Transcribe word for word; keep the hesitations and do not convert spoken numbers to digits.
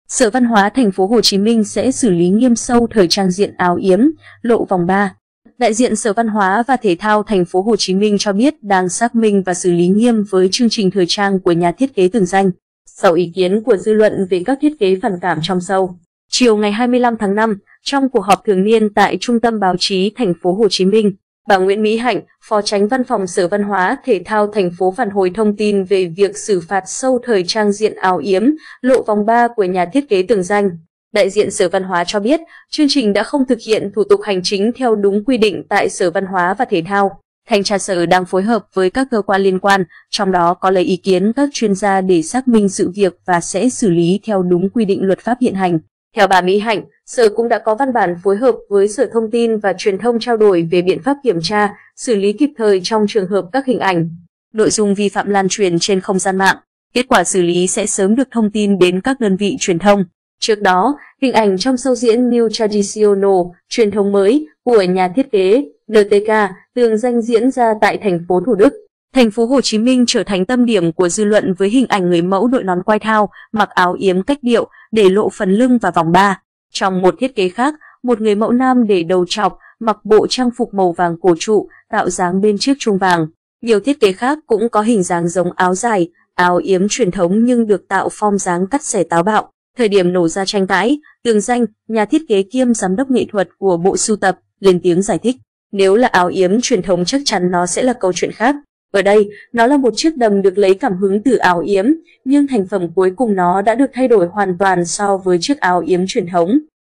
Sở Văn hóa Thành phố Hồ Chí Minh sẽ xử lý nghiêm sâu thời trang diện áo yếm, lộ vòng ba. Đại diện Sở Văn hóa và Thể thao Thành phố Hồ Chí Minh cho biết đang xác minh và xử lý nghiêm với chương trình thời trang của nhà thiết kế Tường Danh, sau ý kiến của dư luận về các thiết kế phản cảm trong show. Chiều ngày hai mươi lăm tháng năm, trong cuộc họp thường niên tại Trung tâm Báo chí Thành phố Hồ Chí Minh, bà Nguyễn Mỹ Hạnh, Phó Chánh Văn phòng Sở Văn hóa Thể thao thành phố phản hồi thông tin về việc xử phạt show thời trang diện áo yếm, lộ vòng ba của nhà thiết kế Tường Danh. Đại diện Sở Văn hóa cho biết, chương trình đã không thực hiện thủ tục hành chính theo đúng quy định tại Sở Văn hóa và Thể thao. Thanh tra Sở đang phối hợp với các cơ quan liên quan, trong đó có lấy ý kiến các chuyên gia để xác minh sự việc và sẽ xử lý theo đúng quy định luật pháp hiện hành. Theo bà Mỹ Hạnh, Sở cũng đã có văn bản phối hợp với Sở Thông tin và Truyền thông trao đổi về biện pháp kiểm tra, xử lý kịp thời trong trường hợp các hình ảnh, nội dung vi phạm lan truyền trên không gian mạng. Kết quả xử lý sẽ sớm được thông tin đến các đơn vị truyền thông. Trước đó, hình ảnh trong show diễn New Traditional, truyền thống mới của nhà thiết kế en tê ca Tường Danh diễn ra tại thành phố Thủ Đức. Thành phố Hồ Chí Minh trở thành tâm điểm của dư luận với hình ảnh người mẫu đội nón quai thao, mặc áo yếm cách điệu, để lộ phần lưng và vòng ba. Trong một thiết kế khác, một người mẫu nam để đầu trọc, mặc bộ trang phục màu vàng cổ trụ, tạo dáng bên chiếc chuông vàng. Nhiều thiết kế khác cũng có hình dáng giống áo dài, áo yếm truyền thống nhưng được tạo form dáng cắt xẻ táo bạo. Thời điểm nổ ra tranh cãi, Tường Danh, nhà thiết kế kiêm giám đốc nghệ thuật của bộ sưu tập, lên tiếng giải thích. Nếu là áo yếm truyền thống chắc chắn nó sẽ là câu chuyện khác. Ở đây, nó là một chiếc đầm được lấy cảm hứng từ áo yếm, nhưng thành phẩm cuối cùng nó đã được thay đổi hoàn toàn so với chiếc áo yếm truyền thống.